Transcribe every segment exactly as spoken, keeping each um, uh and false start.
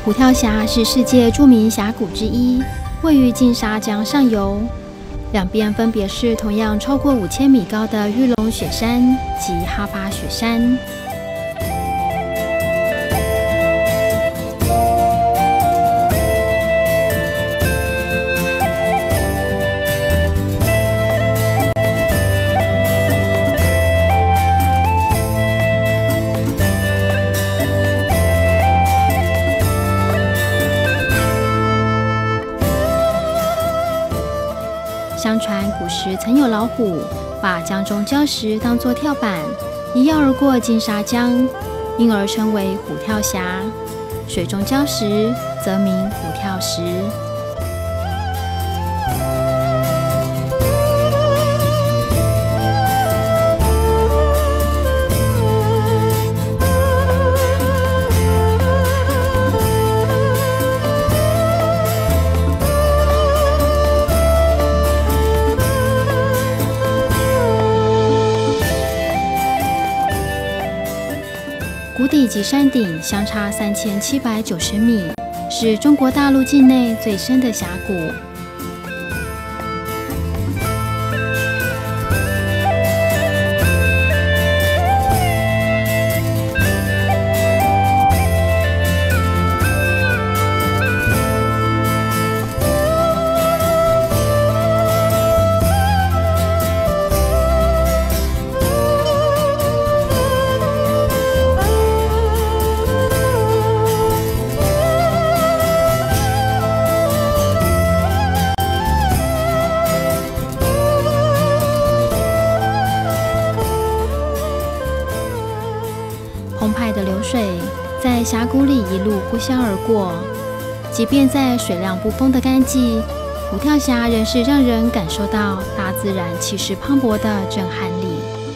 虎跳峡是世界著名峡谷之一，位于金沙江上游，两边分别是同样超过五千米高的玉龙雪山及哈巴雪山。相传古时曾有老虎把江中礁石当作跳板，一跃而过金沙江，因而称为虎跳峡。水中礁石则名虎跳石。谷底及山顶相差三千七百九十米，是中国大陆境内最深的峡谷。澎湃的流水在峡谷里一路呼啸而过，即便在水量不丰的干季，虎跳峡仍是让人感受到大自然气势磅礴的震撼力。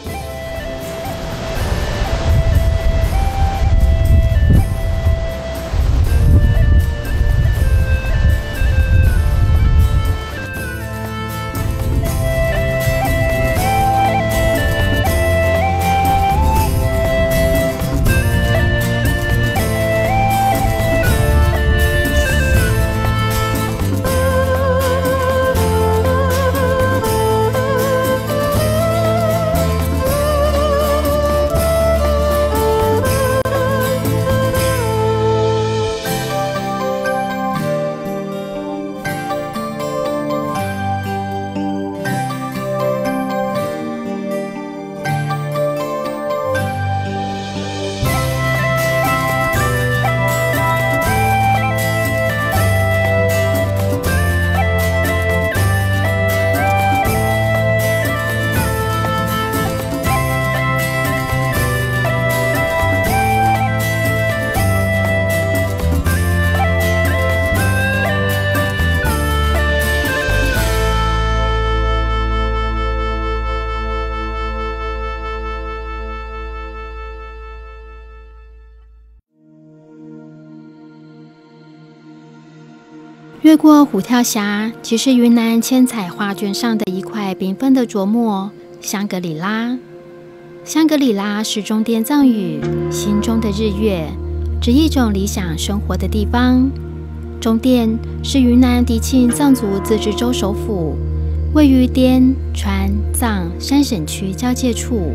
越过虎跳峡，即是云南千彩画卷上的一块缤纷的着墨——香格里拉。香格里拉是中滇藏语“心中的日月”，指一种理想生活的地方。中滇是云南迪庆藏族自治州首府，位于滇川藏三省区交界处。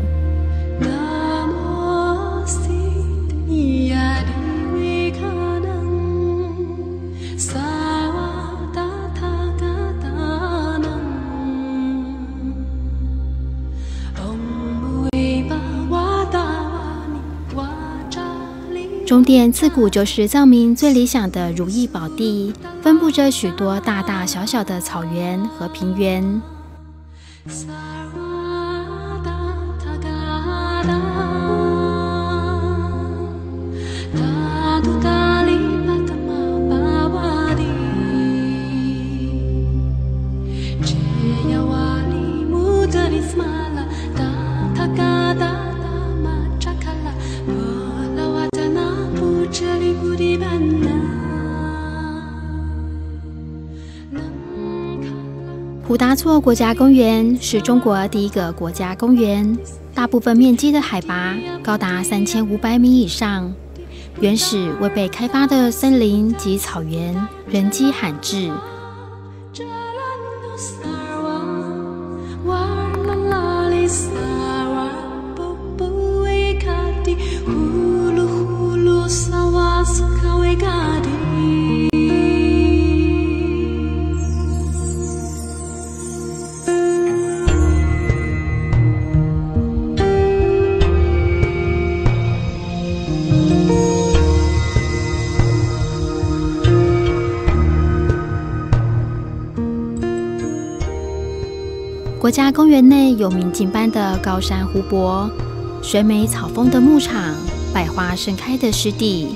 中滇自古就是藏民最理想的如意宝地，分布着许多大大小小的草原和平原。普达措国家公园是中国第一个国家公园，大部分面积的海拔高达三千五百米以上， 原始未被开发的森林及草原人迹罕至。国家公园内有名景般的高山湖泊、水美草丰的牧场、百花盛开的湿地。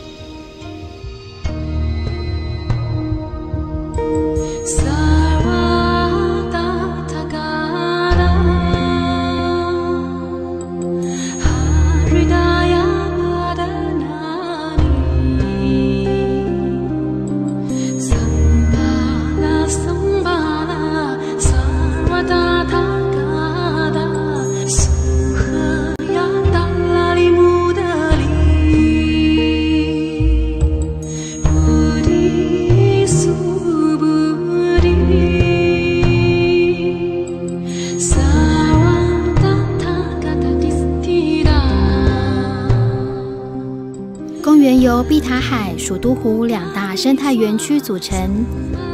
公园由碧塔海、蜀都湖两大生态园区组成，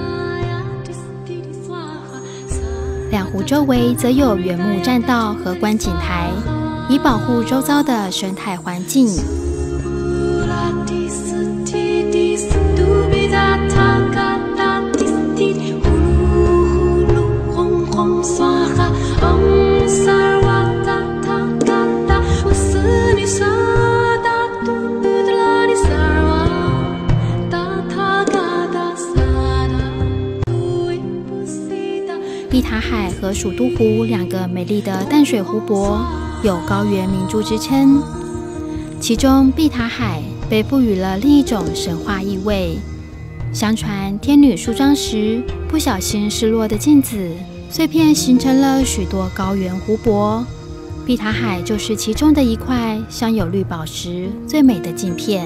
两湖周围则有原木栈道和观景台，以保护周遭的生态环境。碧塔海和蜀都湖两个美丽的淡水湖泊有高原明珠之称，其中碧塔海被赋予了另一种神话意味。相传天女梳妆时不小心失落的镜子碎片形成了许多高原湖泊，碧塔海就是其中的一块镶有绿宝石最美的镜片。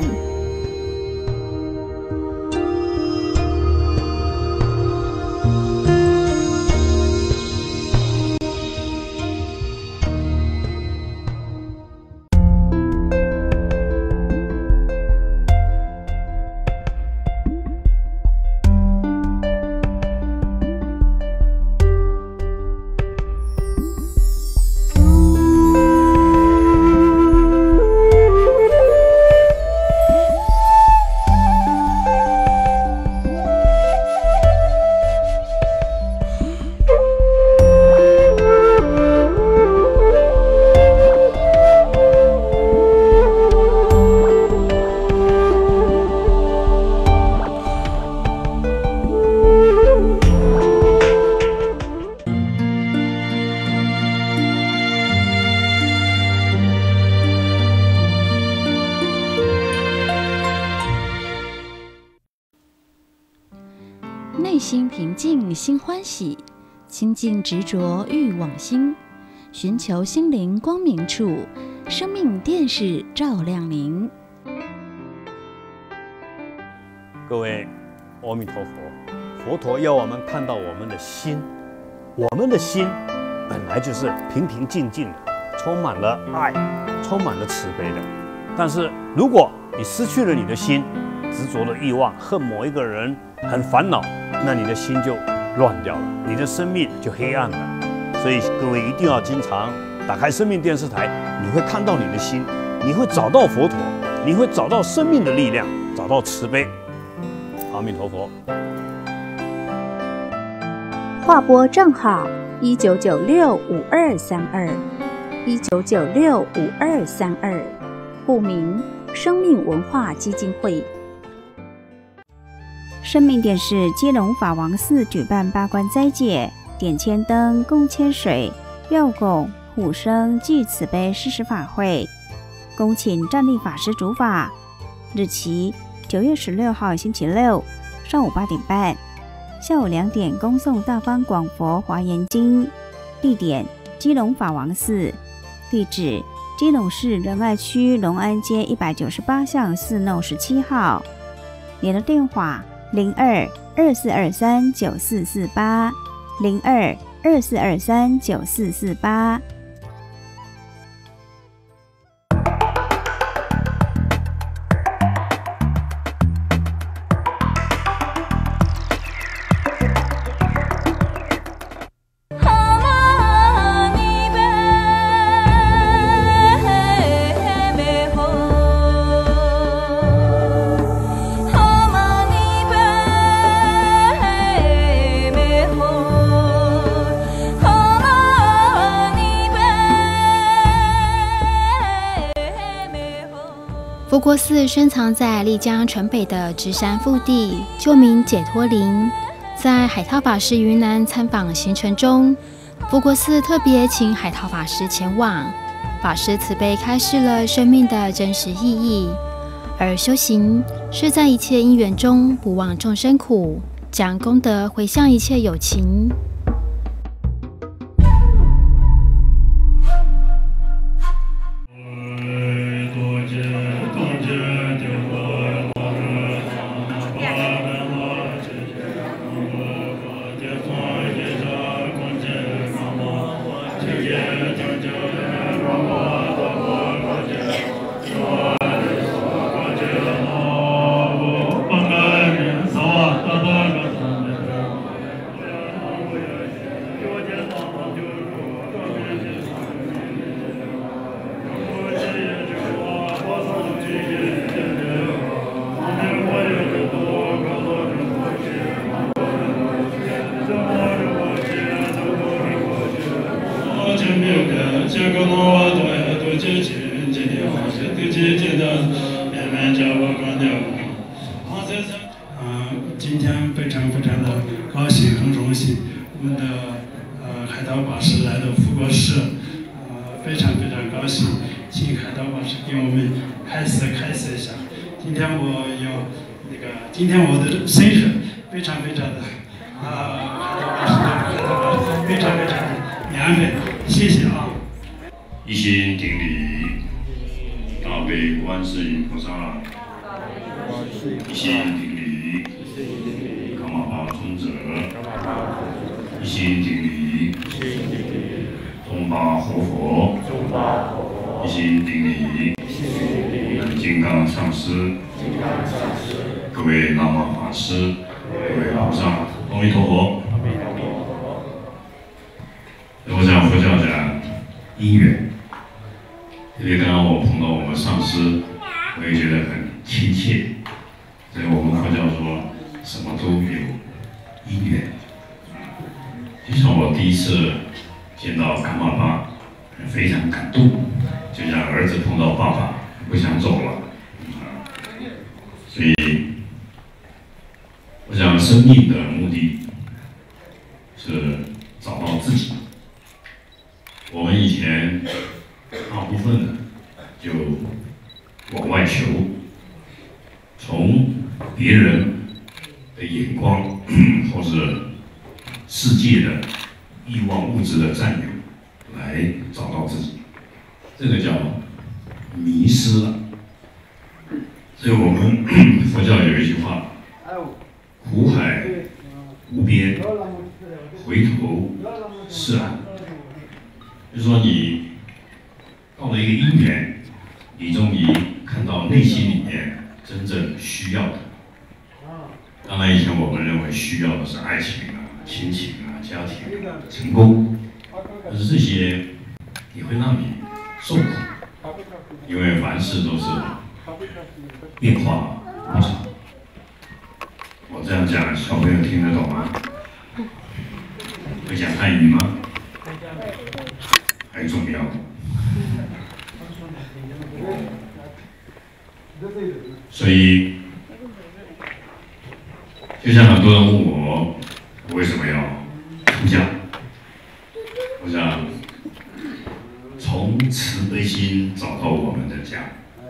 内心平静心欢喜，清净执着欲往心，寻求心灵光明处，生命电视照亮您。 各位，阿弥陀佛，佛陀要我们看到我们的心，我们的心本来就是平平静静的，充满了爱，充满了慈悲的。但是如果你失去了你的心，执着的欲望，恨某一个人，很烦恼，那你的心就乱掉了，你的生命就黑暗了。所以各位一定要经常打开生命电视台，你会看到你的心，你会找到佛陀，你会找到生命的力量，找到慈悲。阿弥陀佛。 划拨账号一九九六五二三二，一九九六五二三二，户名生命文化基金会。生命电视基隆法王寺举办八关斋戒、点千灯、供千水、药供、护生祭慈悲施食法会，恭请站立法师主法。日期九月十六号星期六上午八点半，下午两点恭诵大方广佛华严经。地点基隆法王寺，地址基隆市仁爱区隆安街一百九十八巷四弄十七号，联络电话零二二四二三九四四八零二二四二三九四四八。 佛国寺深藏在丽江城北的芝山腹地，旧名解脱林。在海涛法师云南参访行程中，佛国寺特别请海涛法师前往。法师慈悲开示了生命的真实意义，而修行是在一切因缘中不忘众生苦，将功德回向一切有情。 今天非常非常的高兴，很荣幸，我们的呃海涛法师来到佛国寺，呃非常非常高兴，请海涛法师给我们开示开示一下。今天我要那个，今天我的生日非常非常的啊，海涛法师海涛法师非常非常的缘分，谢谢啊。 一心顶礼，大悲观世音菩萨，一心顶礼，伽玛巴尊者，一心顶礼，中巴活佛，一心顶礼，金刚上师，各位喇嘛法师，各位菩萨，阿弥陀佛。我想佛教讲因缘。因为刚刚我碰到我们上师，我也觉得很亲切。所以我们佛教说，什么都有因缘。就像我第一次见到伽玛巴，非常感动，就像儿子碰到爸爸，不想走了。所以，我想生命的目的是找到自己。我们以前大部分的就往外求，从别人的眼光或者世界的欲望物质的占有来找到自己，这个叫迷失了。所以我们佛教有一句话：苦海无边，回头是岸。就是说你到了一个因缘，你终于看到内心里面真正需要的。当然，以前我们认为需要的是爱情啊、亲情啊、家庭啊、成功，但是这些也会让你受苦，因为凡事都是变化无常。我这样讲，小朋友听得懂吗？会讲汉语吗？很重要。所以，就像很多人问我，我为什么要出家？我想从慈悲心找到我们的家。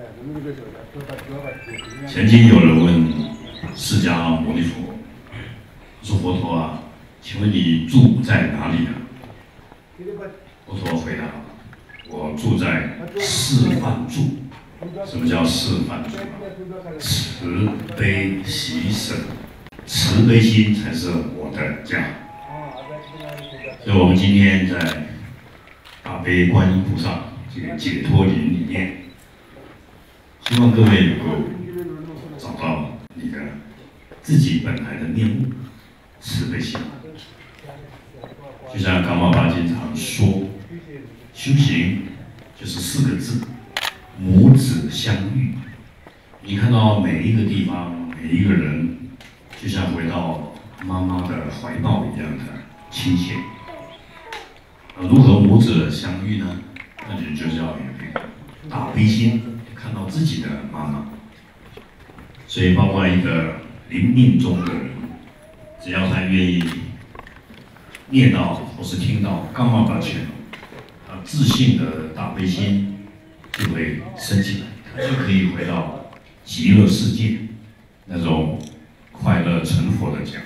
曾经有人问释迦牟尼佛，说佛陀啊，请问你住在哪里啊？佛陀回答：我要住在示范住。什么叫示范住？慈悲喜舍，慈悲心才是我的家。所以我们今天在大悲观音菩萨这个解脱营里面，希望各位能够找到你的自己本来的面目，慈悲心。就像甘玛巴经常说，修行就是四个字：母子相遇。你看到每一个地方，每一个人，就像回到妈妈的怀抱一样的亲切。如何母子相遇呢？那就就是要有大悲心，看到自己的妈妈。所以，包括一个临命终的人，只要他愿意念到或是听到甘玛巴经，他自信的大悲心就会升起来，他就可以回到极乐世界那种快乐成佛的家。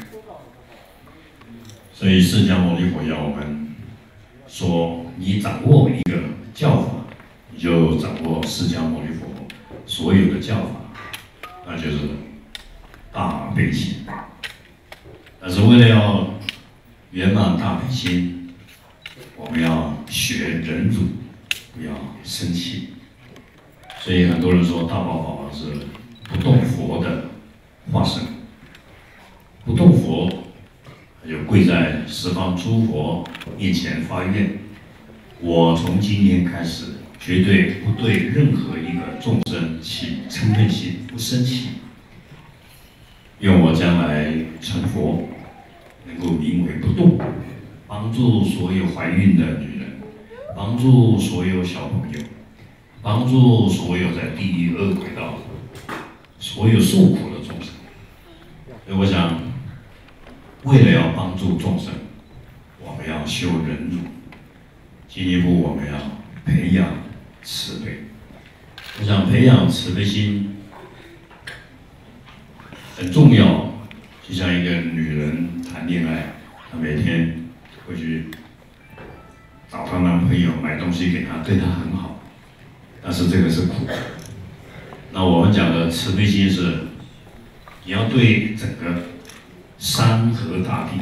所以，释迦牟尼佛要我们说，你掌握一个教法，你就掌握释迦牟尼佛所有的教法，那就是大悲心。但是为了要圆满大悲心，我们要学忍辱，不要生气。所以很多人说大宝宝是不动佛的化身，不动佛就跪在十方诸佛面前发愿：我从今天开始，绝对不对任何一个众生起嗔恨心，不生气。愿我将来成佛，能够名为不动，帮助所有怀孕的女人，帮助所有小朋友，帮助所有在地狱恶鬼道所有受苦的众生。所以我想，为了要帮助众生，我们要修忍辱，进一步我们要培养慈悲。我想培养慈悲心很重要，就像一个女人谈恋爱，她每天会去找她男朋友买东西给她，对她很好，但是这个是苦。那我们讲的慈悲心是，你要对整个山河大地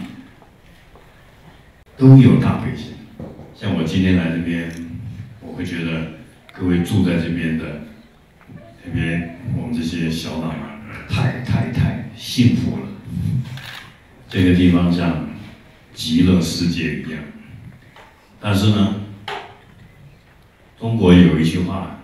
都有大悲心。像我今天来这边，我会觉得各位住在这边的，这边我们这些小喇嘛太太太幸福了。这个地方像极乐世界一样。但是呢，中国有一句话：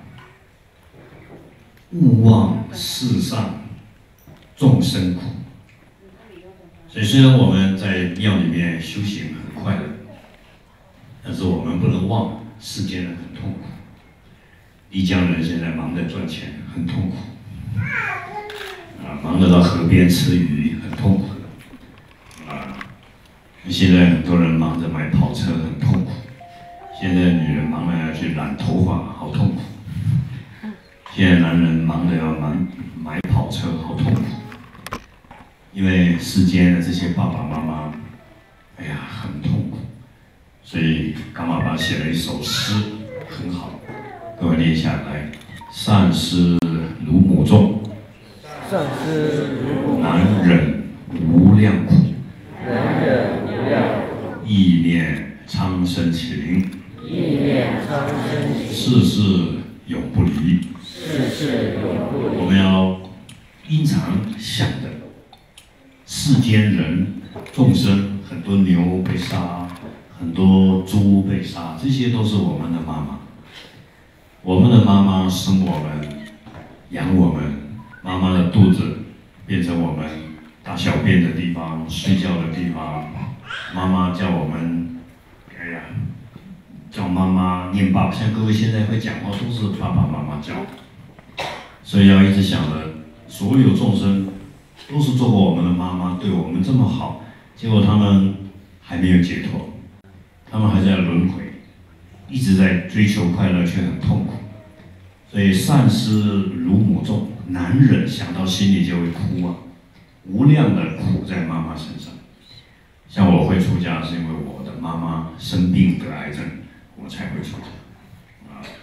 勿忘世上众生苦。所以虽然我们在庙里面修行很快乐，但是我们不能忘世间人很痛苦。丽江人现在忙着赚钱，很痛苦。啊，忙着到河边吃鱼，很痛苦。啊，现在很多人忙着买跑车，很痛苦。现在女人忙着要去染头发，好痛苦。现在男人忙着要买买跑车，好痛苦。因为世间的这些爸爸妈妈，哎呀，很痛苦。所以甘玛巴写了一首诗，很好，各位念下来：善施如母种， 善施如母种， 难忍无量苦， 难忍无量苦， 意念苍生情， 意念苍生情， 世事永不离， 世事永不离。 我们要经常想着世间人众生，很多牛被杀，很多猪被杀，这些都是我们的妈妈。我们的妈妈生我们，养我们，妈妈的肚子变成我们大小便的地方，睡觉的地方。妈妈叫我们，哎呀，叫妈妈念爸，像各位现在会讲话都是爸爸妈妈教，所以要一直想着，所有众生都是做过我们的妈妈，对我们这么好，结果他们还没有解脱，他们还在轮回，一直在追求快乐，却很痛苦。所以善施如母种，难忍，想到心里就会哭啊，无量的苦在妈妈身上。像我会出家，是因为我的妈妈生病得癌症，我才会出家啊。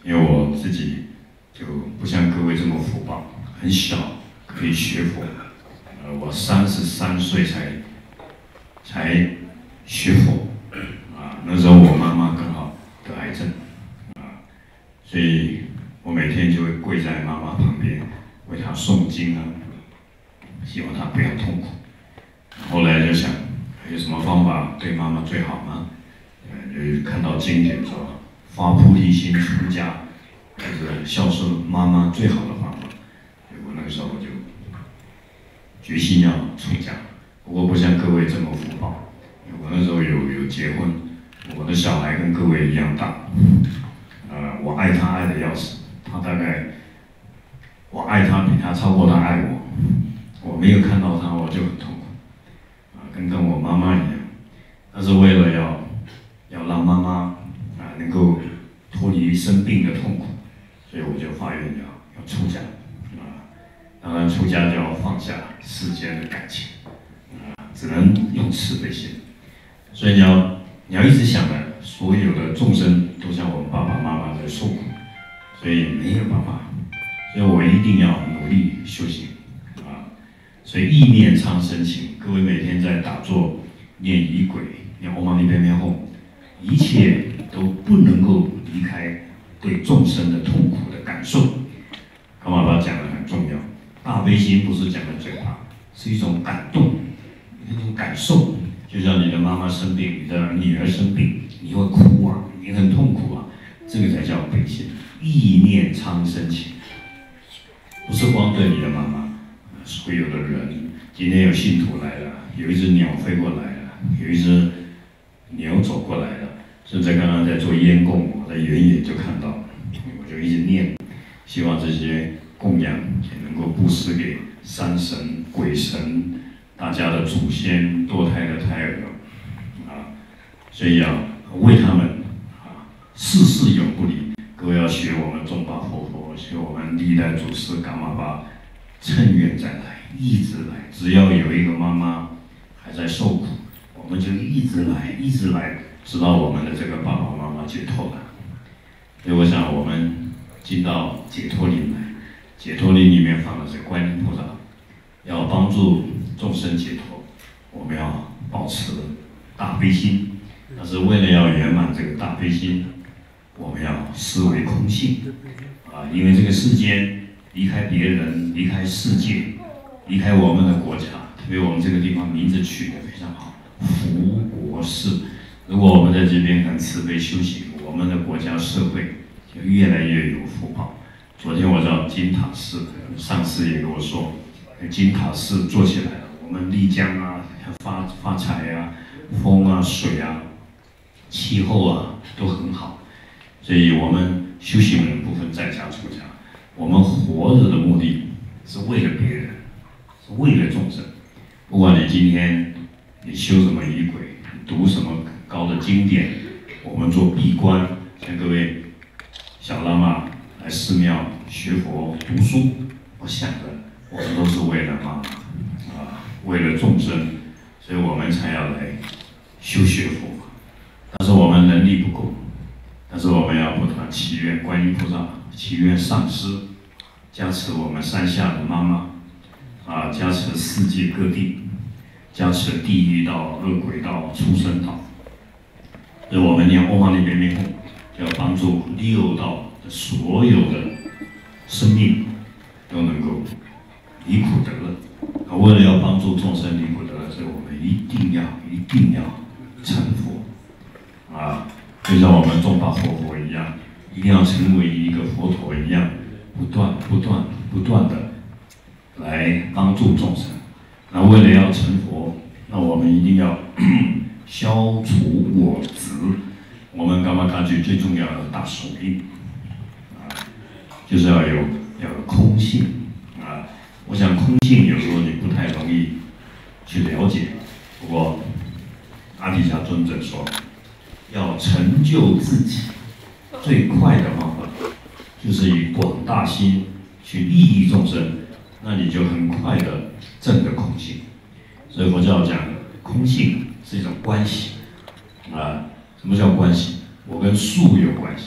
因为我自己就不像各位这么福报，很小可以学佛。呃，我三十三岁才才学佛，啊，那时候我妈妈刚好得癌症，啊，所以我每天就会跪在妈妈旁边为她诵经啊，希望她不要痛苦。后来就想，有什么方法对妈妈最好吗？呃，就看到经典说，发菩提心出家，这是孝顺妈妈最好的方法。所以我那个时候就决心要出家。不过不像各位这么福报，我那时候有有结婚，我的小孩跟各位一样大，呃，我爱他爱的要死，他大概我爱他比他超过他爱我，我没有看到他我就很痛苦，啊，跟跟我妈妈一样，但是为了要要让妈妈啊能够脱离生病的痛苦，所以我就发愿要要出家，啊，当然出家就要放下世间的感情。只能用慈悲心，所以你要你要一直想的，所有的众生都像我们爸爸妈妈在受苦，所以没有办法，所以我一定要努力修行啊！所以意念常生情，各位每天在打坐、念仪轨、念唵嘛呢叭咪吽，一切都不能够离开对众生的痛苦的感受。伽玛巴讲的很重要，大悲心不是讲的嘴巴，是一种感动。那种感受，就像你的妈妈生病，你的女儿生病，你会哭啊，你很痛苦啊，这个才叫悲心。意念常生情，不是光对你的妈妈，所有的人。今天有信徒来了，有一只鸟飞过来了，有一只牛走过来了，甚至刚刚在做烟供，我在远远就看到，我就一直念，希望这些供养也能够布施给山神、鬼神。大家的祖先、堕胎的胎儿啊，所以要为他们啊，事事永不离。各位要学我们中巴佛陀，学我们历代祖师伽玛巴，趁愿再来，一直来。只要有一个妈妈还在受苦，我们就一直来，一直来，直到我们的这个爸爸妈妈解脱了。所以我想，我们进到解脱林来，解脱林里面放的是观音菩萨，要帮助众生解脱，我们要保持大悲心，但是为了要圆满这个大悲心，我们要思维空性啊，因为这个世间离开别人，离开世界，离开我们的国家，特别我们这个地方名字取得非常好，福国寺。如果我们在这边很慈悲修行，我们的国家社会就越来越有福报。昨天我到金塔寺，上师也跟我说，金塔寺做起来了。我们丽江啊，发发财啊，风啊、水啊、气候啊都很好，所以我们修行人不分在家出家，我们活着的目的是为了别人，是为了众生。不管你今天你修什么仪轨，你读什么高的经典，我们做闭关，像各位小喇嘛来寺庙学佛读书，我想的我们都是为了妈妈。为了众生，所以我们才要来修学佛。但是我们能力不够，但是我们要不断祈愿观音菩萨，祈愿上师加持我们山下的妈妈，啊，加持世界各地，加持地狱道、恶鬼道、畜生道。所以我们念唵嘛呢叭咪吽，要帮助六道的所有的生命都能够离苦得乐。为了要帮助众生离苦得乐，所以我们一定要一定要成佛啊！就像我们中巴佛佛一样，一定要成为一个佛陀一样，不断不断不断的来帮助众生。那为了要成佛，那我们一定要消除我执。我们伽玛卡举最重要的大手印啊，就是要有要有空性啊。我想空性有时候你不太容易去了解，不过阿底峡尊者说，要成就自己最快的方法，就是以广大心去利益众生，那你就很快的证得空性。所以佛教讲空性是一种关系啊。什么叫关系？我跟树有关系，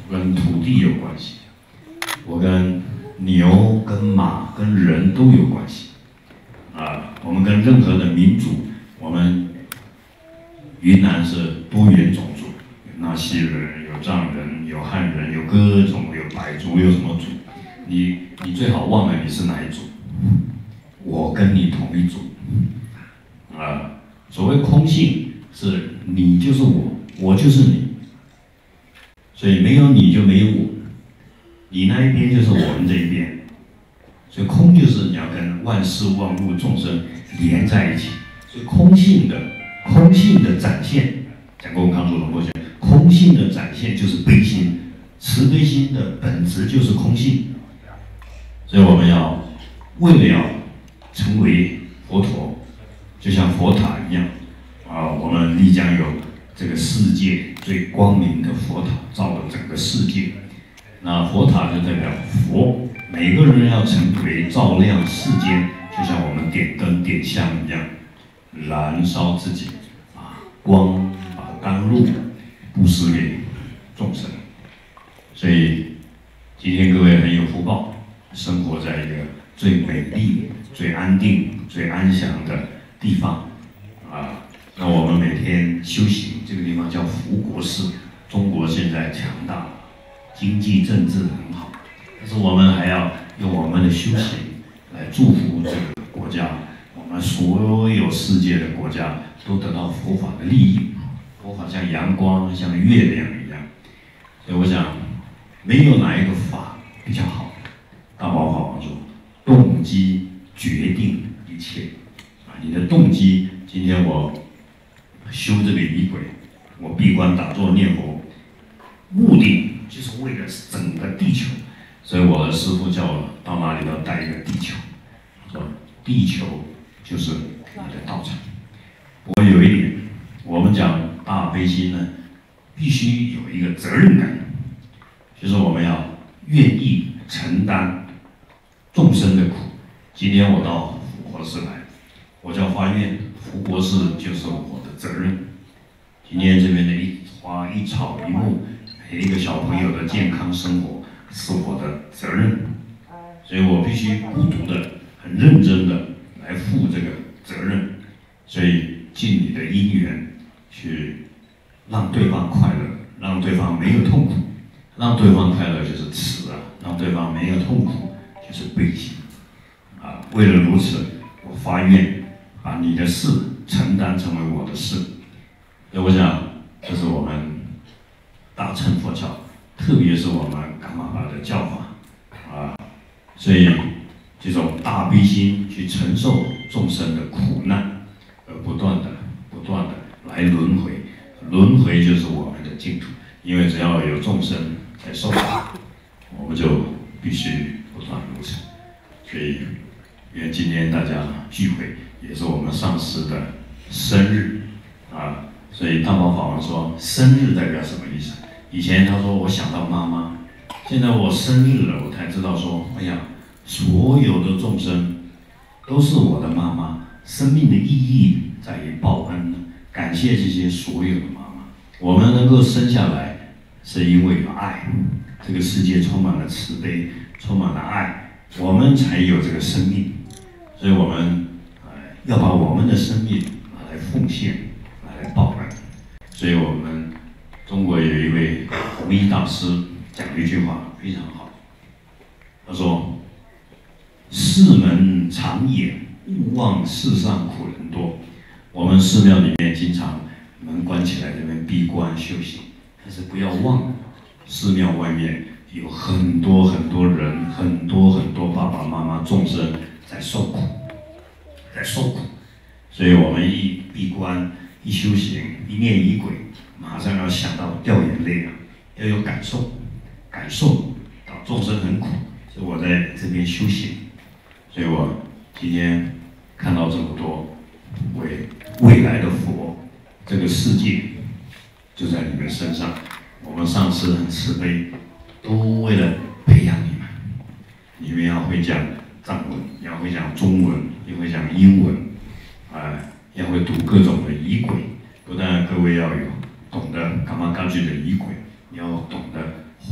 我跟土地有关系，我跟牛、跟马、跟人都有关系。啊，我们跟任何的民族，我们云南是多元种族，有纳西人，有藏人，有汉人，有各种，有白族，有什么族？你你最好忘了你是哪一族，我跟你同一族。啊，所谓空性是你就是我，我就是你，所以没有你就没有我，你那一边就是我们这一边。所以空就是你要跟万事万物众生连在一起，所以空性的空性的展现，讲过康祖龙波讲，空性的展现就是悲心，慈悲心的本质就是空性。所以我们要为了要成为佛陀，就像佛塔一样啊，我们丽江有这个世界最光明的佛塔，照了整个世界。那佛塔就代表佛。每个人要成为照亮世间，就像我们点灯点香一样，燃烧自己，啊，光把甘露布施给众生。所以今天各位很有福报，生活在一个最美丽、最安定、最安详的地方，啊，那我们每天修行，这个地方叫福国寺。中国现在强大，经济政治很好。但是我们还要用我们的修行来祝福这个国家，我们所有世界的国家都得到佛法的利益。佛法像阳光，像月亮一样。所以我想，没有哪一个法比较好。大宝法王说，动机决定一切。啊，你的动机，今天我修这个仪轨，我闭关打坐念佛，目的就是为了整个地球。所以我的师父叫我到哪里都带一个地球，说地球就是你的道场。我有一点，我们讲大悲心呢，必须有一个责任感，就是我们要愿意承担众生的苦。今天我到福国寺来，我叫发愿，福国寺就是我的责任。今天这边的一花一草一木，每一个小朋友的健康生活是我的责任，所以我必须孤独的、很认真的来负这个责任。所以尽你的因缘去让对方快乐，让对方没有痛苦。让对方快乐就是慈啊，让对方没有痛苦就是悲心啊。为了如此，我发愿把你的事承担成为我的事。所以我想，这是我们大乘佛教，特别是我们噶玛巴的教法啊，所以这种大悲心去承受众生的苦难，而不断的、不断的来轮回，轮回就是我们的净土。因为只要有众生在受苦，我们就必须不断如此。所以，因为今天大家聚会，也是我们上师的生日啊。所以大宝法王说，生日代表什么意思？以前他说我想到妈妈，现在我生日了，我才知道说，哎呀，所有的众生都是我的妈妈。生命的意义在于报恩，感谢这些所有的妈妈。我们能够生下来，是因为有爱，这个世界充满了慈悲，充满了爱，我们才有这个生命。所以我们呃要把我们的生命拿来奉献，拿来报恩。所以我们中国有一位弘一大师讲了一句话非常好，他说：“寺门常掩，勿忘世上苦人多。”我们寺庙里面经常门关起来，这边闭关修行，但是不要忘，寺庙外面有很多很多人，很多很多爸爸妈妈众生在受苦，在受苦。所以我们一闭关、一修行、一念仪轨，马上要想到掉眼泪啊，要有感受，感受到众生很苦。所以我在这边修行，所以我今天看到这么多为未来的佛，这个世界就在你们身上。我们上师很慈悲，都为了培养你们。你们要会讲藏文，要会讲中文，也会讲英文，啊，要会读各种的仪轨。不但各位要有懂得噶玛噶举的仪轨，你要懂得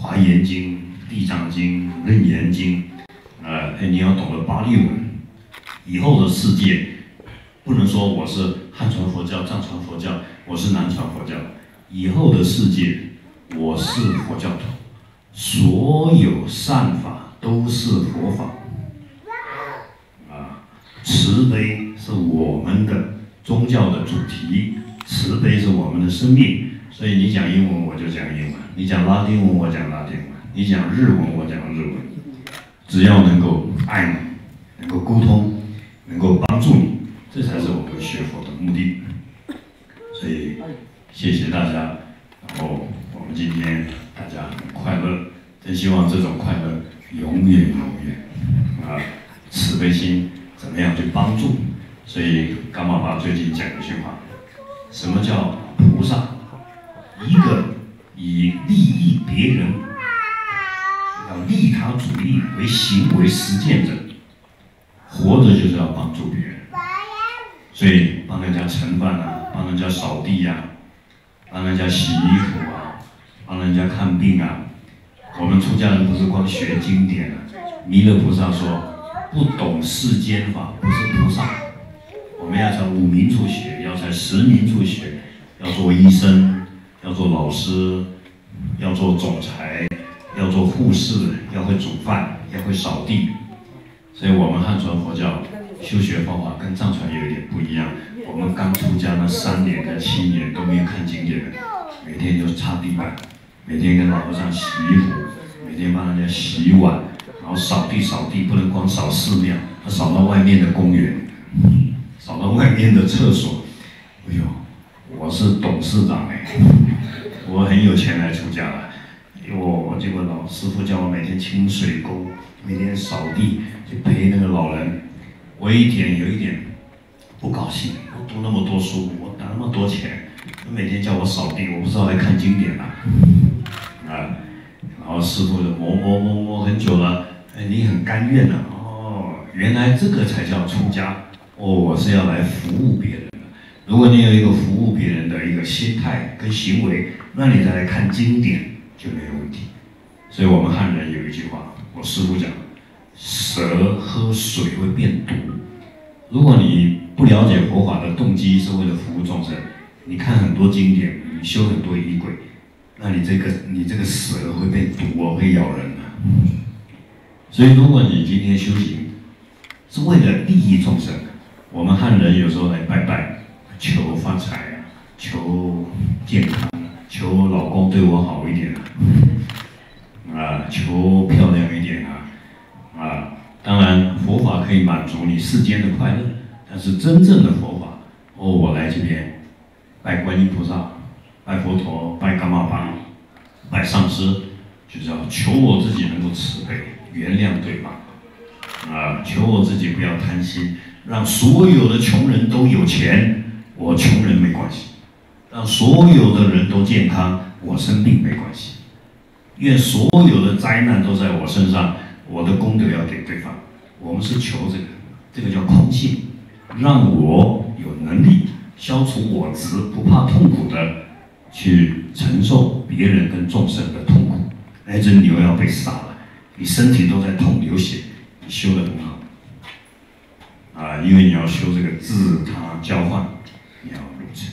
华严经、地藏经、楞严经，呃，你要懂得巴利文。以后的世界，不能说我是汉传佛教、藏传佛教，我是南传佛教。以后的世界，我是佛教徒，所有善法都是佛法。啊，慈悲是我们的宗教的主题，慈悲是我们的生命。所以你讲英文我就讲英文，你讲拉丁文我讲拉丁文，你讲日文我讲日文。只要能够爱你，能够沟通，能够帮助你，这才是我们学佛的目的。所以谢谢大家，然后我们今天大家很快乐，真希望这种快乐永远永远啊！慈悲心怎么样去帮助？所以甘爸爸最近讲一句话，什么叫菩萨？一个以利益别人、要利他主义为行为实践者，活着就是要帮助别人，所以帮人家盛饭啊，帮人家扫地呀、啊，帮人家洗衣服啊，帮人家看病啊。我们出家人不是光学经典啊，弥勒菩萨说，不懂世间法不是菩萨。我们要从五明处学，要在十明处学，要做医生。要做老师，要做总裁，要做护士，要会煮饭，要会扫地。所以我们汉传佛教修学方法跟藏传有一点不一样。我们刚出家那三年跟七年都没有看经典的，每天就擦地板，每天跟老和尚洗衣服，每天帮人家洗碗，然后扫地扫地不能光扫寺庙，要扫到外面的公园，扫到外面的厕所。哎呦！我是董事长哎，我很有钱来出家了。我结果老师傅叫我每天清水沟，每天扫地，去陪那个老人。我一点有一点不高兴，我读那么多书，我拿那么多钱，每天叫我扫地，我不知道来看经典啊。啊，然后师傅就磨磨磨磨很久了，哎，你很甘愿啊？哦，原来这个才叫出家。哦，我是要来服务别人。如果你有一个服务别人的一个心态跟行为，那你再来看经典就没有问题。所以我们汉人有一句话，我师父讲，蛇喝水会变毒。如果你不了解佛法的动机是为了服务众生，你看很多经典，你修很多仪轨，那你这个你这个蛇会变毒哦，会咬人的。所以如果你今天修行是为了利益众生，我们汉人有时候来拜拜。求发财啊，求健康，求老公对我好一点啊，啊，求漂亮一点啊，啊，当然佛法可以满足你世间的快乐，但是真正的佛法，哦，我来这边拜观音菩萨，拜佛陀，拜伽玛巴，拜上师，就是要求我自己能够慈悲，原谅对方，啊，求我自己不要贪心，让所有的穷人都有钱。我穷人没关系，让所有的人都健康，我生病没关系。愿所有的灾难都在我身上，我的功德要给对方。我们是求这个，这个叫空性，让我有能力消除我执，不怕痛苦的去承受别人跟众生的痛苦。那只牛要被杀了，你身体都在痛流血，你修得很好啊，因为你要修这个自他交换。你要如此。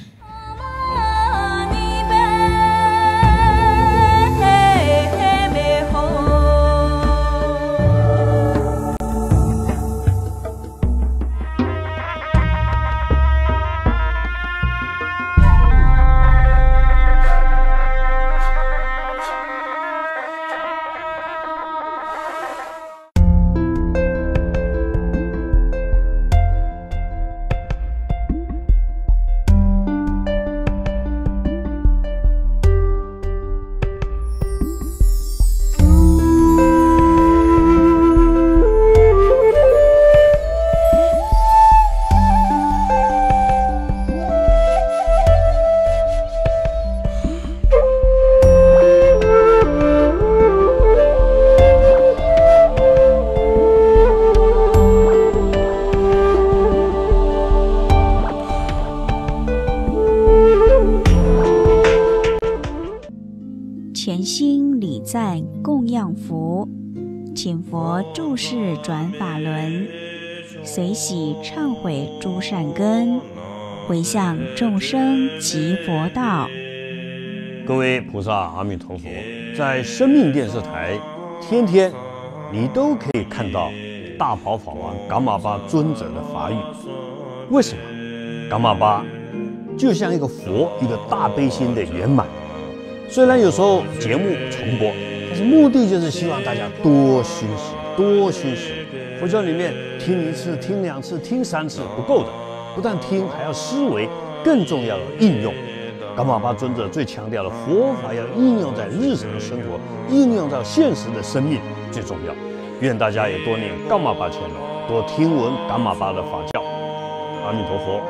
虔心礼赞供养佛，请佛注释转法轮，随喜忏悔诸善根，回向众生及佛道。 各位菩萨，阿弥陀佛！在生命电视台，天天你都可以看到大宝法王噶玛巴尊者的法语。为什么？噶玛巴就像一个佛，一个大悲心的圆满。虽然有时候节目重播，但是目的就是希望大家多熏习，多熏习。佛教里面听一次、听两次、听三次不够的，不但听，还要思维，更重要的应用。噶玛巴尊者最强调的佛法要应用在日常生活，应用到现实的生命最重要。愿大家也多念噶玛巴乾隆，多听闻噶玛巴的法教。阿弥陀佛。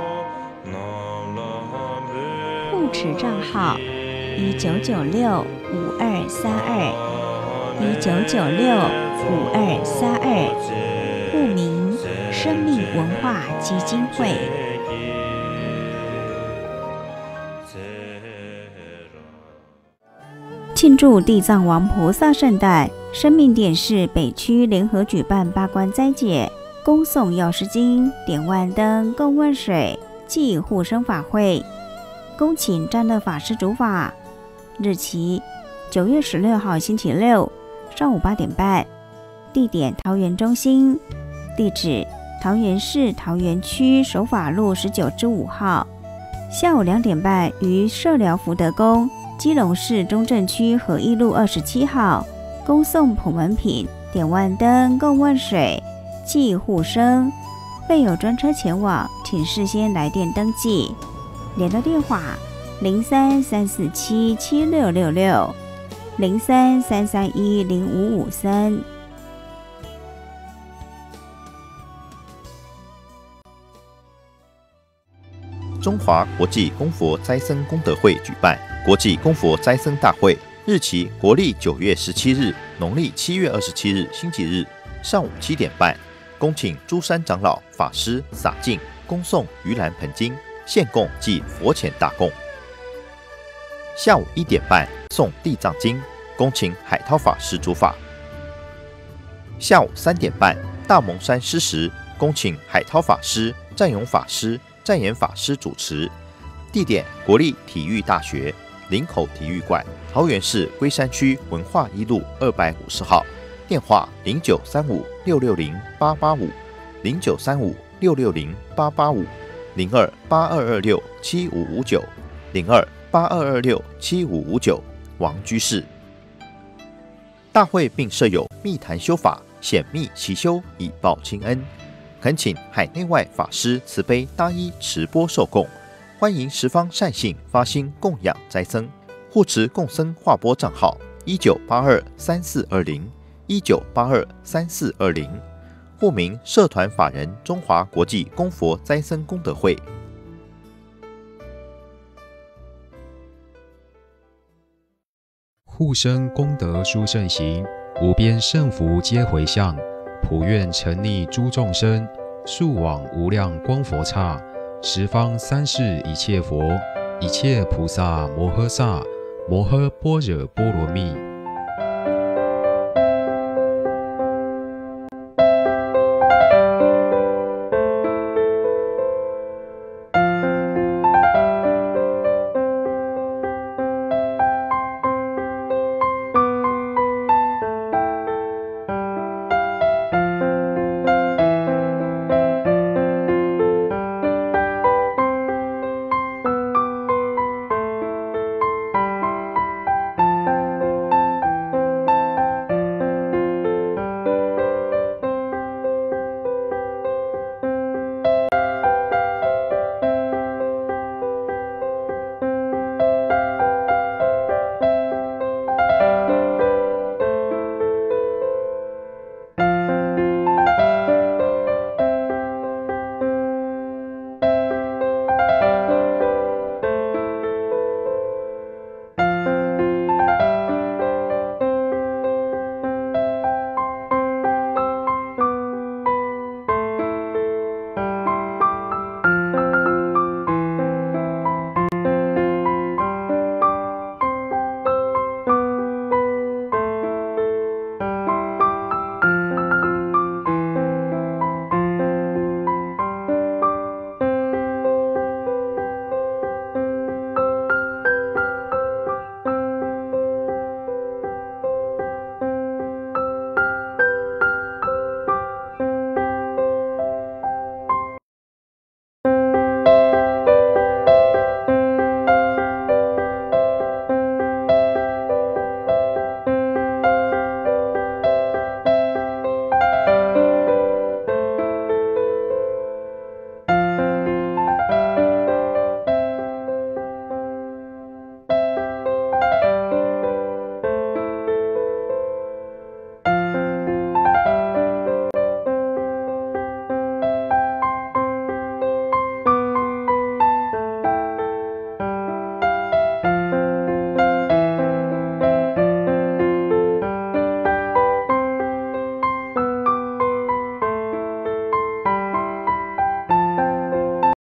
护持账号一九九六五二三二一九九六五二三二，户名生命文化基金会。庆祝地藏王菩萨圣诞，生命电视北区联合举办八关斋戒、恭诵药师经、点万灯、供万水暨护生法会，恭请占乐法师主法。日期九月十六号星期六上午八点半，地点桃园中心，地址桃园市桃园区守法路十九之五号。下午两点半于社寮福德宫，基隆市中正区和一路二十七号，恭送普门品、点万灯、供万水暨护生。备有专车前往，请事先来电登记。联络电话零三三四七七六六六零三三三一零五五三。 中华国际功佛斋僧功德会举办国际功佛斋僧大会，日期国历九月十七日，农历七月二十七日星期日，上午七点半，恭请诸山长老、法师洒净恭送盂兰盆经，献供即佛前大供。下午一点半诵地藏经，恭请海涛法师主法。下午三点半大蒙山施食，恭请海涛法师、占勇法师、占言法师主持。地点国立体育大学林口体育馆，桃园市龟山区文化一路二百五十号。电话零九三五六六零八八五零九三五六六零八八五零二八二二六七五五九零二八二二六七五五九。王居士。大会并设有密坛修法、显密祈修，以报亲恩。恳请海内外法师慈悲搭一持钵受供，欢迎十方善信发心供养斋僧。护持共僧划拨账号一九八二三四二零一九八二三四二零，户名社团法人中华国际功佛斋僧功德会。 护生功德殊胜行，无边胜福皆回向，普愿沉溺诸众生，速往无量光佛刹，十方三世一切佛，一切菩萨摩诃萨，摩诃般若波罗蜜。